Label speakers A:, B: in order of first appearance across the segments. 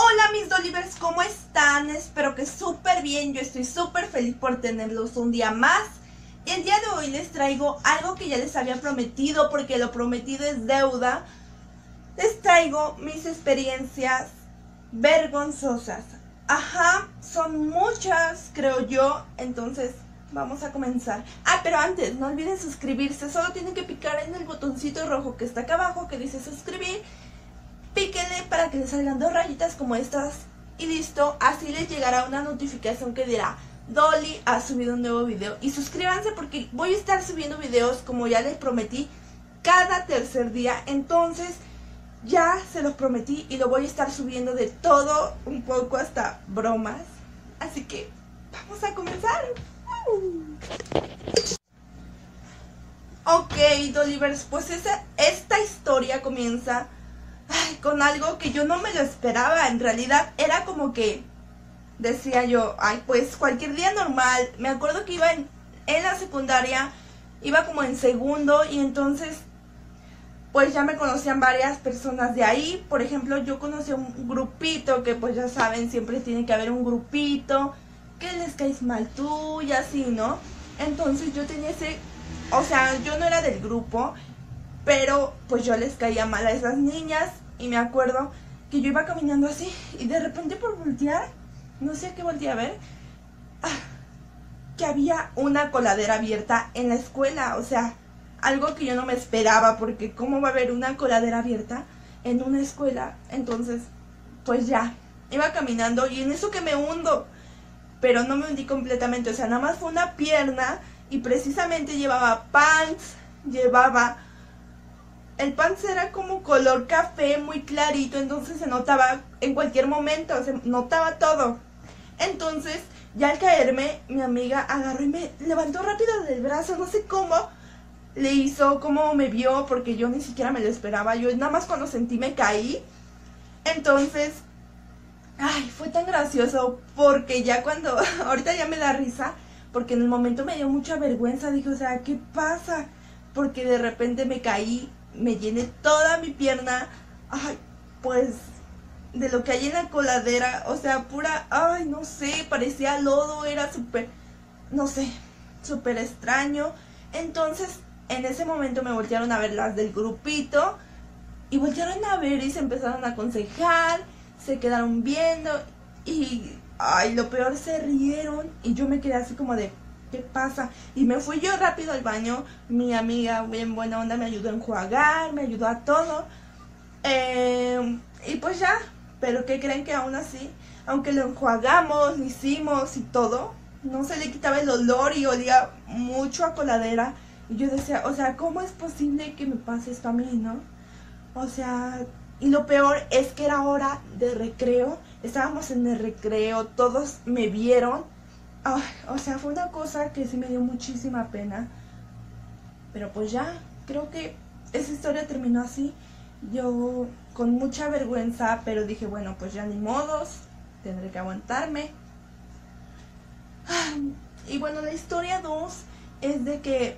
A: Hola mis Dolivers, ¿cómo están? Espero que súper bien, yo estoy súper feliz por tenerlos un día más. El día de hoy les traigo algo que ya les había prometido, porque lo prometido es deuda. Les traigo mis experiencias vergonzosas. Ajá, son muchas, creo yo, entonces vamos a comenzar. Pero antes, no olviden suscribirse, solo tienen que picar en el botoncito rojo que está acá abajo que dice suscribir. Píquenle para que les salgan 2 rayitas como estas y listo, así les llegará una notificación que dirá Dolly ha subido un nuevo video. Y suscríbanse porque voy a estar subiendo videos, como ya les prometí, cada tercer día. Entonces ya se los prometí y lo voy a estar subiendo de todo un poco, hasta bromas. Así que vamos a comenzar. Ok, Dolivers, pues esta historia comienza con algo que yo no me lo esperaba. En realidad era como que decía yo, pues cualquier día normal. Me acuerdo que iba en la secundaria, iba como en segundo, y entonces pues ya me conocían varias personas de ahí. Por ejemplo, yo conocí un grupito que pues ya saben, siempre tiene que haber un grupito que les caes mal tú y así, ¿no? Entonces yo tenía o sea, yo no era del grupo, pero pues yo les caía mal a esas niñas. Y me acuerdo que yo iba caminando así y de repente por voltear, no sé a qué volteé a ver, que había una coladera abierta en la escuela. O sea, algo que yo no me esperaba, porque cómo va a haber una coladera abierta en una escuela. Entonces pues ya, iba caminando y en eso que me hundo, pero no me hundí completamente. O sea, nada más fue una pierna y precisamente llevaba pants, el pants era como color café, muy clarito, entonces se notaba en cualquier momento, se notaba todo. Entonces, ya al caerme, mi amiga agarró y me levantó rápido del brazo, no sé cómo le hizo, cómo me vio, porque yo ni siquiera me lo esperaba. Yo nada más cuando sentí me caí. Entonces, fue tan gracioso, porque ya cuando, ahorita ya me da risa, porque en el momento me dio mucha vergüenza. Dije, o sea, ¿qué pasa? Porque de repente me caí, me llené toda mi pierna, pues de lo que hay en la coladera, o sea, pura, no sé, parecía lodo, era súper, no sé, súper extraño. Entonces, en ese momento me voltearon a ver las del grupito, y voltearon a ver y se empezaron a aconsejar, se quedaron viendo, y, lo peor, se rieron, y yo me quedé así como de, ¿qué pasa? Y me fui yo rápido al baño. Mi amiga, bien buena onda, me ayudó a enjuagar, me ayudó a todo. Y pues ya, pero ¿qué creen? Que aún así, aunque lo enjuagamos, lo hicimos y todo, no se le quitaba el olor y olía mucho a coladera. Y yo decía, o sea, ¿cómo es posible que me pase esto a mí, no? O sea, y lo peor es que era hora de recreo. Estábamos en el recreo, todos me vieron. O sea, fue una cosa que sí me dio muchísima pena. Pero pues ya, creo que esa historia terminó así. Yo con mucha vergüenza, pero dije, bueno, pues ya ni modos, tendré que aguantarme. Y bueno, la historia 2 es de que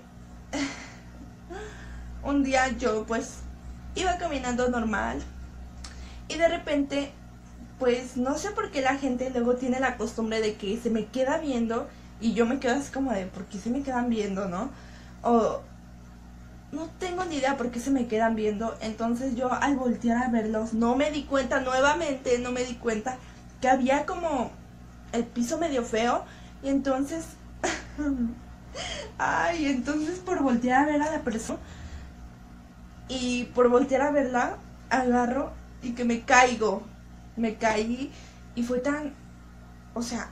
A: un día yo pues iba caminando normal, y de repente, pues no sé por qué la gente luego tiene la costumbre de que se me queda viendo, y yo me quedo así como de, ¿por qué se me quedan viendo, no? O no tengo ni idea por qué se me quedan viendo. Entonces yo, al voltear a verlos, no me di cuenta, nuevamente no me di cuenta que había como el piso medio feo. Y entonces entonces por voltear a ver a la persona, y por voltear a verla, agarro y que me caigo. Me caí y fue tan, o sea,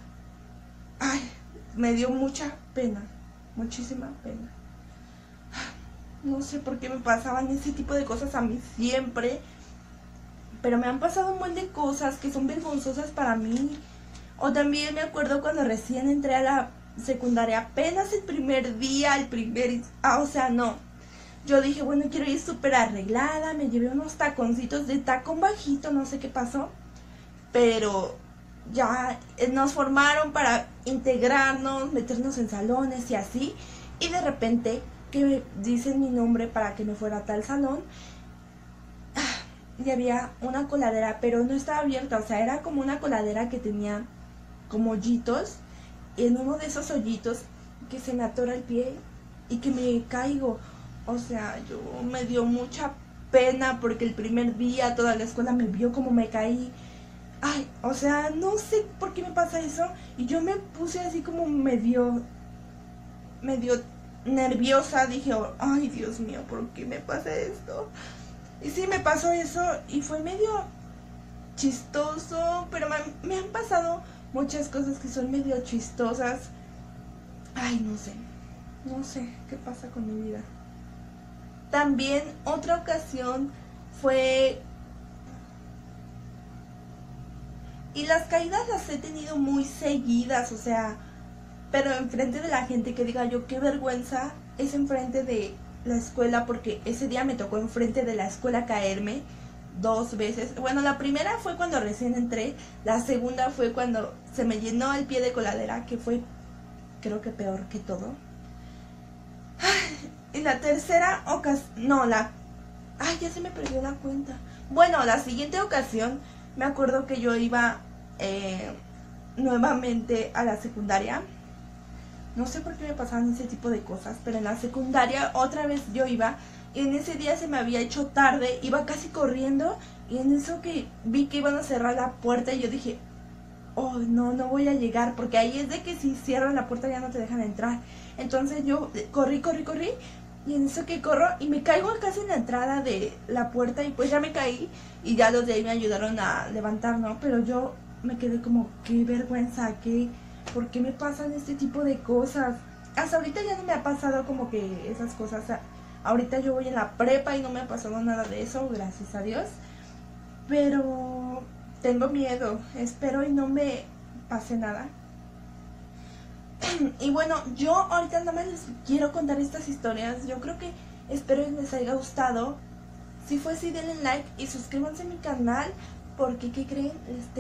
A: me dio mucha pena, muchísima pena. No sé por qué me pasaban ese tipo de cosas a mí siempre, pero me han pasado un montón de cosas que son vergonzosas para mí. O también me acuerdo cuando recién entré a la secundaria, apenas el primer día, o sea, no. Yo dije, bueno, quiero ir súper arreglada, me llevé unos taconcitos de tacón bajito, no sé qué pasó, pero ya nos formaron para integrarnos, meternos en salones y así, y de repente que me dicen mi nombre para que me fuera a tal salón. y había una coladera, pero no estaba abierta, o sea, era como una coladera que tenía como hoyitos, y en uno de esos hoyitos que se me atora el pie y que me caigo. O sea, yo me dio mucha pena porque el primer día toda la escuela me vio como me caí. Ay, o sea, no sé por qué me pasa eso. Y yo me puse así como medio nerviosa. Dije, ay, Dios mío, ¿por qué me pasa esto? Y sí, me pasó eso y fue medio chistoso, pero me han pasado muchas cosas que son medio chistosas. Ay, no sé qué pasa con mi vida. También otra ocasión fue... Y las caídas las he tenido muy seguidas, o sea, pero enfrente de la gente, que diga yo qué vergüenza, es enfrente de la escuela, porque ese día me tocó enfrente de la escuela caerme 2 veces. Bueno, la primera fue cuando recién entré, la segunda fue cuando se me llenó el pie de coladera, que fue creo que peor que todo. Y la tercera ocasión, ya se me perdió la cuenta. Bueno, la siguiente ocasión me acuerdo que yo iba nuevamente a la secundaria. No sé por qué me pasaban ese tipo de cosas, pero en la secundaria otra vez yo iba, y en ese día se me había hecho tarde, iba casi corriendo, y en eso que vi que iban a cerrar la puerta, y yo dije, oh, no voy a llegar, porque ahí es de que si cierran la puerta ya no te dejan entrar. Entonces yo corrí, y en eso que corro, y me caigo casi en la entrada de la puerta, y pues ya me caí, y ya los de ahí me ayudaron a levantar, ¿no? Pero yo me quedé como, qué vergüenza, ¿por qué me pasan este tipo de cosas? Hasta ahorita ya no me ha pasado como que esas cosas. Ahorita yo voy en la prepa y no me ha pasado nada de eso, gracias a Dios. Pero tengo miedo, espero y no me pase nada. Y bueno, yo ahorita nada más les quiero contar estas historias. Yo creo que espero que les haya gustado. Si fue así, denle like y suscríbanse a mi canal, porque ¿qué creen?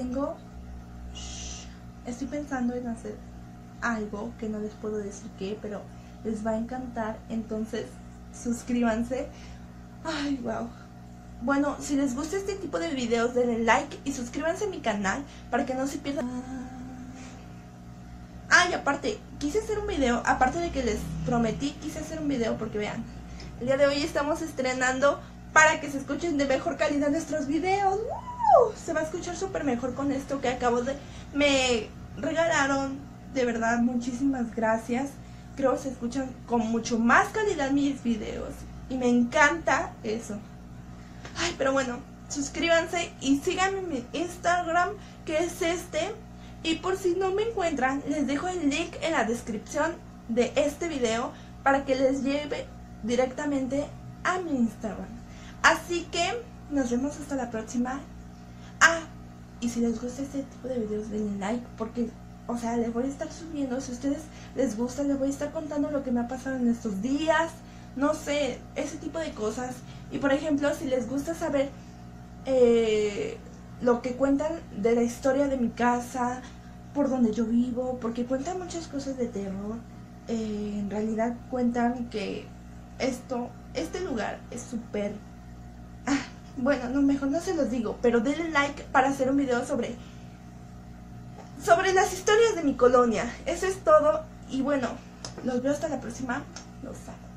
A: Estoy pensando en hacer algo que no les puedo decir qué, pero les va a encantar, entonces suscríbanse. Ay, wow. Bueno, si les gusta este tipo de videos, denle like y suscríbanse a mi canal para que no se pierdan. Y aparte, quise hacer un video, aparte de que les prometí, quise hacer un video porque vean, el día de hoy estamos estrenando para que se escuchen de mejor calidad nuestros videos. Se va a escuchar súper mejor con esto que acabo de... Me regalaron, de verdad, muchísimas gracias. Creo que se escuchan con mucho más calidad mis videos y me encanta eso. Ay, pero bueno, suscríbanse y síganme en mi Instagram, que es este. Y por si no me encuentran, les dejo el link en la descripción de este video para que les lleve directamente a mi Instagram. Así que nos vemos hasta la próxima. Y si les gusta este tipo de videos, denle like, porque, o sea, les voy a estar subiendo. Si a ustedes les gusta, les voy a estar contando lo que me ha pasado en estos días. No sé, ese tipo de cosas. Y por ejemplo, si les gusta saber lo que cuentan de la historia de mi casa, por donde yo vivo, porque cuentan muchas cosas de terror. En realidad cuentan que este lugar es súper... Bueno, no, mejor no se los digo, pero denle like para hacer un video sobre las historias de mi colonia. Eso es todo, y bueno, los veo hasta la próxima. Los amo.